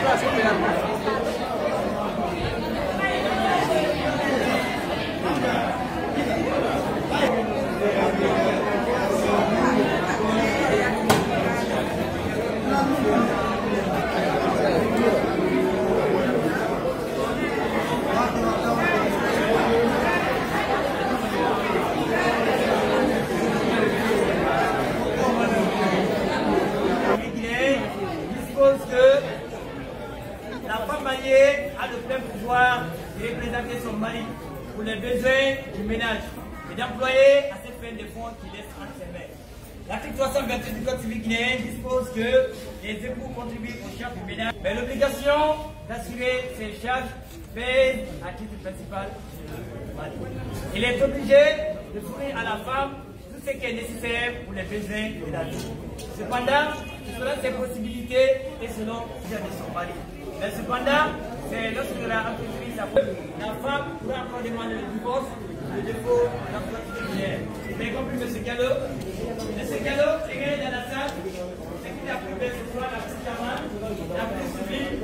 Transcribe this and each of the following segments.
de représenter son mari pour les besoins du ménage et d'employer à cette fin des fonds qu'il laisse entre ses mains. L'article 328 du Code civil guinéen dispose que les époux contribuent aux charges du ménage, mais l'obligation d'assurer ces charges pèse à titre principal du mari. Il est obligé de fournir à la femme tout ce qui est nécessaire pour les besoins de la vie. Cependant, selon ses possibilités et selon celles de son mari. Mais cependant, c'est lorsque la entreprise s'appelle, la femme pourra encore demander le divorce, le défaut d'emploi particulier. Vous avez compris, M. Diallo? M. Diallo, c'est gagné dans la salle. Ce qui a prouvé ce soir la petite amende, la plus civile.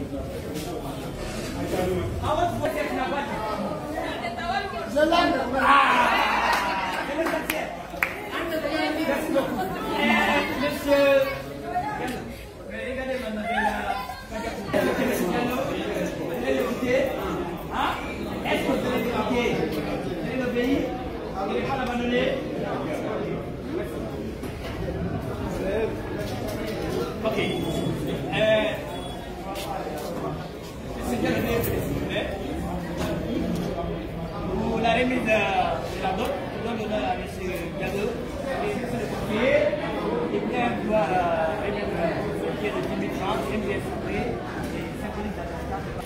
En votre voix, c'est la boîte. Je l'aime. C'est l'essentiel. Merci beaucoup. Monsieur. Regardez, mademoiselle. Est-ce que vous allez l'écouter? Vous allez l'obéir? Vous n'allez pas l'abandonner? Ok. Monsieur Diallo, s'il vous plaît. Pour la remise de la dot, je donne l'honneur à M. Diallo. Et monsieur le conseiller, il vient pouvoir remettre le pied de 10 000 francs, et bien surpris, et symbolique d'attente.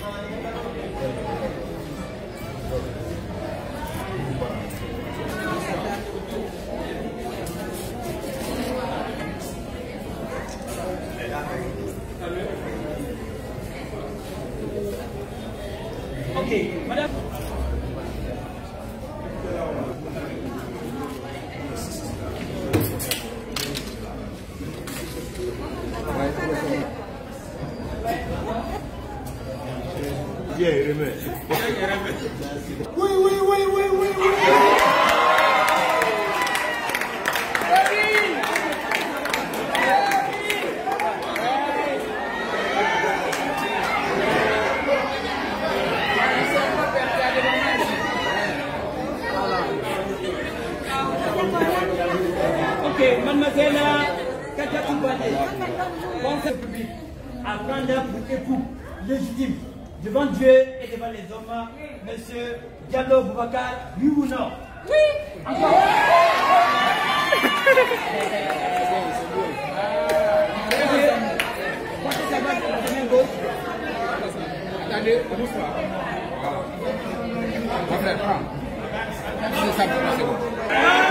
Ok, madame. Oui, oui, oui, oui, oui, oui. Ok, mademoiselle Hadja Halimatou, conseil public à prendre pour époux légitime devant Dieu et devant les hommes, Monsieur Diallo Boubacar, oui ou non? Oui. Encore. Portez sa main sur la main gauche. Attendez, bonsoir. Voilà. C'est ça, c'est bon.